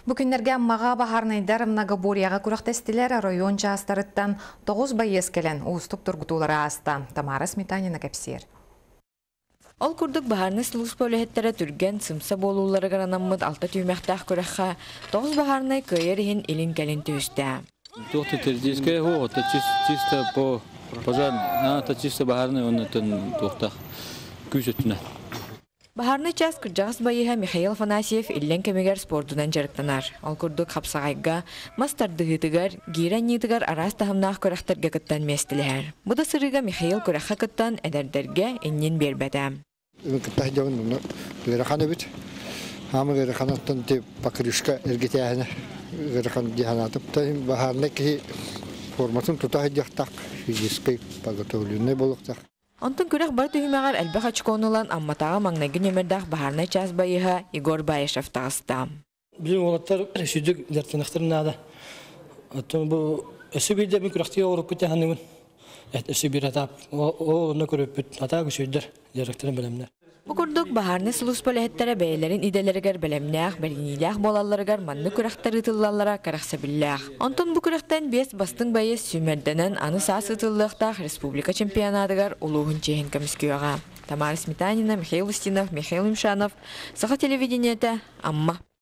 Бүгіннерге маға бахарнайдар многоборияға күрақтестілер район жастарыттан 9 байыз келен ұстық тұрғытулары аста. Тамара Сметанина кәпсер. Ол күрдік бахарны сылыс бөліхеттері түрген сымса болулары ғаранаммыд алта түймәқтақ көріққа 9 бахарнай көйерігін елін кәлін түйісті. Тоқты тердейская хо, это чисто по пожар, это чисто бахарный, он это тоқтақ күшетіне. Бахарны час күржағыз байыға Михаил Афанасьев иллен кемегер спортудан жарықтанар. Ол күрдік қапсағайға, мастардығытығар, гейраннетігар арас тахымнақ көріқтірге күттан местілер. Бұда сырыға Михаил көріққа күттан әдәрдерге еннен бербәді. Күттах жауын ғырақаны бүт. Хамы ғырақанаттан теп пақырышқа әргеті әхіні ғырақан диханатып. Бахарны ки формасын тұтағы жақтақ, физическай пағытығылуыны болуқтақ. Онтон күрек бар түйімеғар әлбәқ ачқонылан амматаға маңнагын емердақ Бахарны час байыға Игор Байышев тағыста. Bizim oğlatlar sürdük dertleneklerin nada. Bu esibirde bir kürektiğe uğrup bitti hanımın. Esibir hatap. O onu körüp bitti. Hata küsürdür. Dertlerin bilemler. Bu kurduk Baharны sılus bölehettere beylerin ideleriger bilemnəq, belginilək bolallarıgar manlı kürekter ıtıllallara karaqsa billək. Onton bu kürekten bes bastın bayı sümerdenin anı sas ıtıllıqtaq Respublika çempionatıgar uluğun çehin komiskiyoğa. Tamara Сметанина, Михаил Устинов, Михаил Имшанов. Saha televideniyete, Amma.